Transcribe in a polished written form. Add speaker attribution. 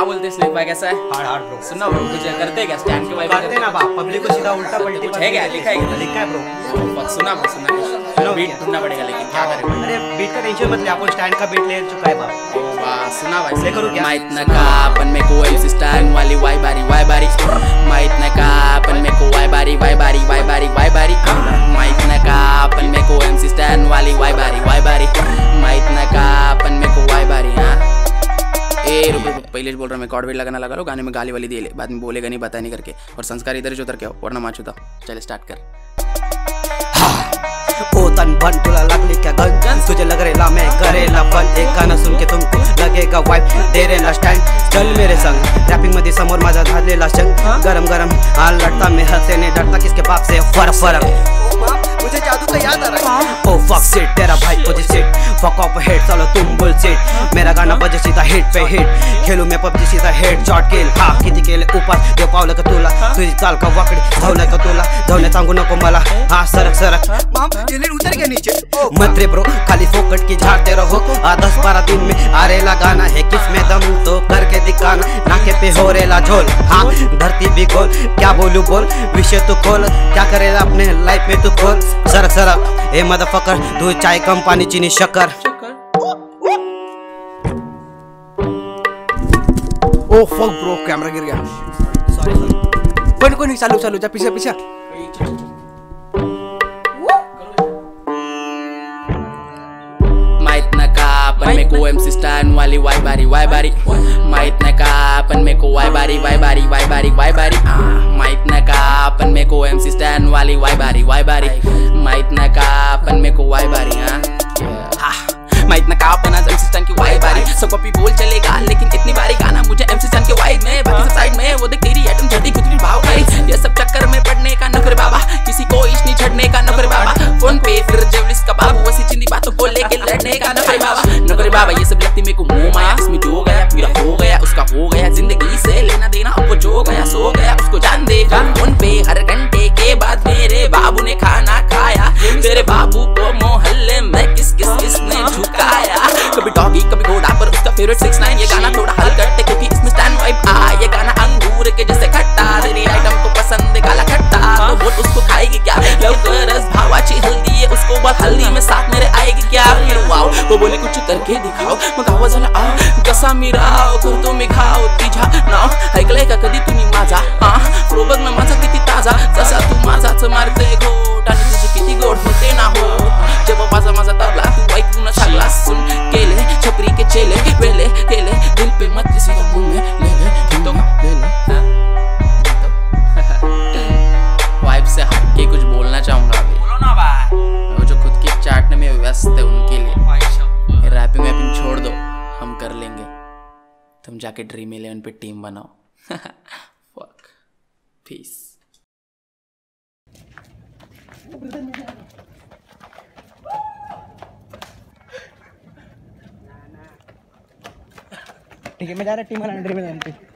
Speaker 1: बोलते स्नेक भाई, कैसा है?
Speaker 2: Hard hard bro.
Speaker 1: सुनना ब्रो, कुछ करते हैं क्या स्टैंड के भाई?
Speaker 2: करते ना बाप, पब्लिक को सीधा उल्टा पलटी
Speaker 1: कुछ है क्या? लिखा है
Speaker 2: लिखा है ब्रो।
Speaker 1: सुना ब्रो, सुना बीट ढूंढना पड़ेगा, लेकिन क्या करें?
Speaker 2: अरे बीट का टेंशन मत ले, अपन स्टैंड का बीट ले चुका है बाप।
Speaker 1: सुना भाई,
Speaker 2: ले करूँ क्या?
Speaker 1: माहित न का अपन में को एमसी स्टैंड वाली वाई बारी माहित न का अपन में को वाई बारी माहित न का अपन में को एमसी स्टैंड वाली वाई बारी माहित न का अपन में को वाई बारी। हाँ ए रुक पहले बोल रहा मैं कॉर्ड लगाना लगा लो, गाने में गाली वाली दे ले, बाद में बोलेगा नहीं पता नहीं करके, और संस्कार इधर जो उतर के वरना माचूता। चल स्टार्ट कर।
Speaker 2: ओ तन बन तुला लगली क्या गन, तुझे लग रेला मैं करेला फन, एक गाना सुन के तुमको लगेगा वाइब, दे रेला स्टँड चल मेरे संग, रॅपिंग मध्ये समोर माझा झालेला शंग, गरम गरम हाल लड़ता मैं हंसे ने डरता, किसके बाप से फरक मुझे जादू का याद आ रहा है। ओ फक सिट तेरा भाई पोजीसिट, फक ऑफ हेड चलो तुम बुलशिट, मेरा गाना बजे सीधा हिट पे हिट, खेलू मैं पबजी सीधा हेड शॉट किल, हा किती केले उपास देव पावलं का तुला, तुझी चाल का वाकडी धावलं का तुला, धावणे सांगू नको मला, हा सरक माम ये उतर के नीचे मत रे ब्रो, खाली फोकट की झाड़ते रहो, 10-12 दिन में आ रेला गाना है, किसमें दम तो करके दिखाना, नाके पे हो रेला झोल, हाँ धरती भी गोल, क्या बोलू बोल विषय तू खोल, क्या करेला अपने लाइफ में तू खोल, सरक ए मदरफकर, तू चाय कम पानी चीनी शक्कर।
Speaker 3: ओ फक ब्रो, कैमरा गिर गया। सॉरी कोई नहीं, चालू जा पीछे।
Speaker 1: माहित न का अपन में को एमसी स्टैंड वाली वाई बारी माहित न का अपन में को वाई बारी माहित न का अपन में को एमसी स्टैंड वाली वाई बारी माहित न का अपन में को वाई बारी। माहित न का अपन आज एमसी स्टैंड की वाई बारी, सब कॉपी बोल चलेगा लेकिन कितनी बारी गाना मुझे एमसी स्टैंड के वाइड में, बाकी सब साइड में वो देख तेरी आइटम जल्दी कुछ भाव भाई, ये सब चक्कर में पड़ने का नखरे बाबा, किसी को इश्क नहीं छड़ने का नखरे बाबा, फोन पे फिर जेवलिस का बाबू, वैसी चिंदी बातों को लेके लड़ने का नखरे बाबा, ये सब लगती मेरे को मुंह माया, इसमें जो गया पूरा हो गया उसका हो गया, जिंदगी से लेना देना अब वो जो गया सो गया, उसको जान दे फोन पे हर घंटे के बाद मेरे बाबू ने खाना खाया, तेरे बाबू को मोहल्ले में किसने झुकाया, कभी डॉगी कभी घोड़ा पर उसका फेवरेट 6ix9ine, ये गाना थोड़ा हल करते क्योंकि इसमें स्टैंड वाइब आ, ये गाना अंगूर के जैसे खट्टा, तेरी आइटम को पसंद है काला खट्टा, तो वो उसको खाएगी क्या, लवकरस भावाची हल्दी है उसको बोल हल्दी में साथ मेरे आएगी क्या, फिर वाओ वो बोले कुछ करके दिखाओ, मग आवाज आला आ कसा मिराव करतो मी खाओ तिझ्या नाव, ऐकलंय का कधी तुम्ही माझा प्रो बघ ना माझा किती ताजा, जसा तू माझाच मारते घोट आणि तुझे किती गोड होते ना हो, जेव्हा माझा तबला तू ऐकून लागला, सुन केले छपरी के चेले वेले केले, दिल पे मत किसी का मुंह में ले तो ले वाइब से हट के कुछ बोलना चाहूंगा अभी, बोलो ना भाई, वो जो खुद की चाटने में व्यस्त है उनके लिए रैपिंग छोड़ दो, हम कर लेंगे, तुम जाके ड्रीम 11 पे टीम बनाओ। Fuck peace.
Speaker 3: ठीक है मैं जा रहा टीम बनाने ड्रीम 11 पे।